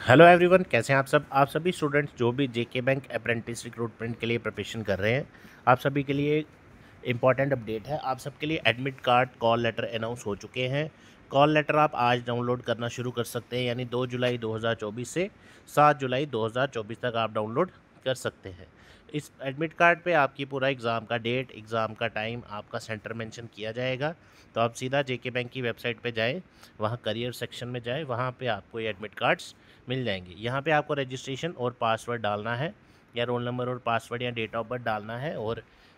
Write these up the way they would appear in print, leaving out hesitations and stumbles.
Hello everyone, कैसे हैं आप सब। आप सभी स्टूडेंट्स जो भी जेके बैंक अप्रेंटिस रिक्रूटमेंट के लिए प्रिपरेशन कर रहे हैं, आप सभी के लिए इम्पॉर्टेंट अपडेट है। आप सबके लिए admit card call letter announce हो चुके हैं। कॉल लेटर आप आज डाउनलोड करना शुरू कर सकते हैं, यानी 2 जुलाई 2024 से 7 जुलाई 2024 तक आप डाउनलोड कर सकते हैं। इस एडमिट कार्ड पे आपकी पूरा एग्ज़ाम का डेट, एग्ज़ाम का टाइम, आपका सेंटर मेंशन किया जाएगा। तो आप सीधा जेके बैंक की वेबसाइट पे जाएं, वहाँ करियर सेक्शन में जाएं, वहाँ पे आपको ये एडमिट कार्ड्स मिल जाएंगे। यहाँ पे आपको रजिस्ट्रेशन और पासवर्ड डालना है, या रोल नंबर और पासवर्ड या डेट ऑफ बर्थ डालना है, और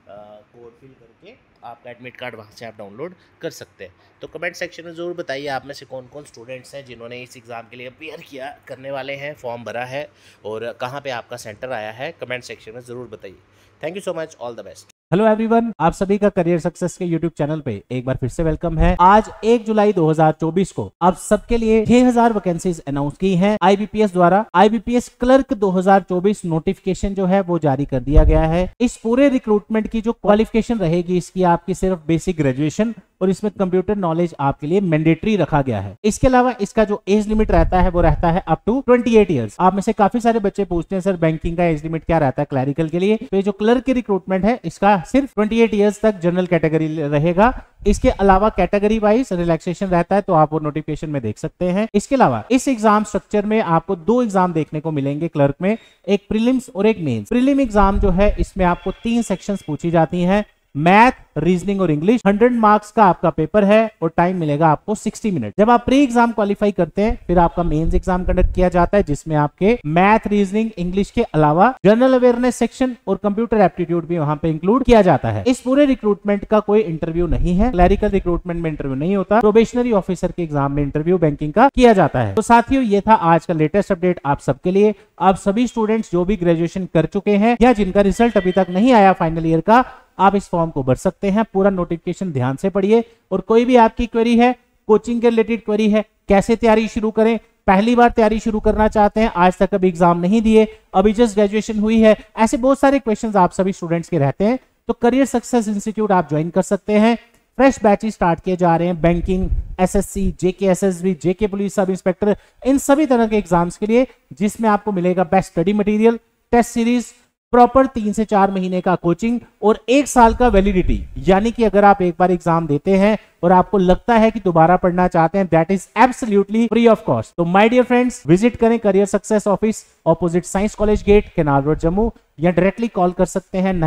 कोड फिल करके आपका एडमिट कार्ड वहाँ से आप डाउनलोड कर सकते हैं। तो कमेंट सेक्शन में ज़रूर बताइए आप में से कौन कौन स्टूडेंट्स हैं जिन्होंने इस एग्ज़ाम के लिए अपियर किया करने वाले हैं, फॉर्म भरा है, और कहाँ पे आपका सेंटर आया है। कमेंट सेक्शन में ज़रूर बताइए। Thank you so much, all the best. Hello everyone, आप सभी का करियर सक्सेस के यूट्यूब चैनल पे एक बार फिर से वेलकम है। आज 1 जुलाई 2024 को आप सबके लिए 6000 वैकेंसीज अनाउंस की हैं आईबीपीएस द्वारा। आईबीपीएस क्लर्क 2024 नोटिफिकेशन जो है वो जारी कर दिया गया है। इस पूरे रिक्रूटमेंट की जो क्वालिफिकेशन रहेगी, इसकी आपकी सिर्फ बेसिक ग्रेजुएशन और इसमें कंप्यूटर नॉलेज आपके लिए मैंडेटरी रखा गया है। इसके अलावा इसका जो एज लिमिट रहता है वो रहता है अप टू 28 इयर्स। आप में से काफी सारे बच्चे पूछते हैं सर बैंकिंग का एज लिमिट क्या रहता है क्लरिकल के लिए। तो ये जो क्लर्क की रिक्रूटमेंट है इसका सिर्फ 28 इयर्स तक जनरल कैटेगरी रहेगा। इसके अलावा कैटेगरी वाइज रिलैक्सेशन रहता है, तो आप वो नोटिफिकेशन में देख सकते हैं। इसके अलावा इस एग्जाम स्ट्रक्चर में आपको 2 एग्जाम देखने को मिलेंगे क्लर्क में, एक प्रीलिम्स और एक मेंस। प्रीलिम एग्जाम जो है इसमें आपको 3 सेक्शंस पूछी जाती हैं, मैथ, रीजनिंग और इंग्लिश। 100 मार्क्स का आपका पेपर है और टाइम मिलेगा आपको 60 मिनट। जब आप प्री एग्जाम क्वालिफाई करते हैं फिर आपका मेंस एग्जाम कंडक्ट किया जाता है, जिसमें आपके मैथ, रीजनिंग, इंग्लिश के अलावा जनरल अवेयरनेस सेक्शन और कंप्यूटर एप्टीट्यूड भी वहां पे इंक्लूड किया जाता है। इस पूरे रिक्रूटमेंट का कोई इंटरव्यू नहीं है, क्लरिकल रिक्रूटमेंट में इंटरव्यू नहीं होता। प्रोबेशनरी ऑफिसर के एग्जाम में इंटरव्यू बैंकिंग का किया जाता है। तो साथियों, ये था आज का लेटेस्ट अपडेट आप सबके लिए। आप सभी स्टूडेंट्स जो भी ग्रेजुएशन कर चुके हैं या जिनका रिजल्ट अभी तक नहीं आया फाइनल ईयर का, आप इस फॉर्म को भर सकते हैं। पूरा नोटिफिकेशन ध्यान से पढ़िए, और कोई भी आपकी क्वेरी है, कोचिंग के रिलेटेड क्वेरी है, कैसे तैयारी शुरू करें, पहली बार तैयारी शुरू करना चाहते हैं, आज तक अभी एग्जाम नहीं दिए, अभी जस्ट ग्रेजुएशन हुई है, ऐसे बहुत सारे क्वेश्चंस आप सभी स्टूडेंट्स के रहते हैं, तो करियर सक्सेस इंस्टीट्यूट आप ज्वाइन कर सकते हैं। फ्रेश बैचेस स्टार्ट किए जा रहे हैं banking, SSC, JK SSB, JK police sub inspector, इन सभी तरह के एग्जाम्स के लिए, जिसमें आपको मिलेगा best study material, test series, proper 3 से 4 महीने का कोचिंग और 1 साल का वैलिडिटी। यानी कि अगर आप एक बार एग्जाम देते हैं और आपको लगता है कि दोबारा पढ़ना चाहते हैं, that is absolutely free of cost. तो माय डियर फ्रेंड्स, विजिट करें career success office, opposite science college gate, canal road, Jammu, या डायरेक्टली कॉल कर सकते हैं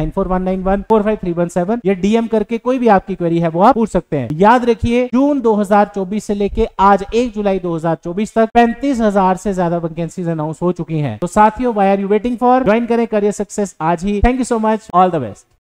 9419145317, या डीएम करके कोई भी आपकी क्वेरी है वो आप पूछ सकते हैं। याद रखिए, जून 2024 से लेके आज 1 जुलाई 2024 तक 35,000 से ज्यादा वैकेंसीज अनाउंस हो चुकी हैं। तो साथियों, why are you waiting for? Join करें करियर सक्सेस आज ही। Thank you so much, all the best.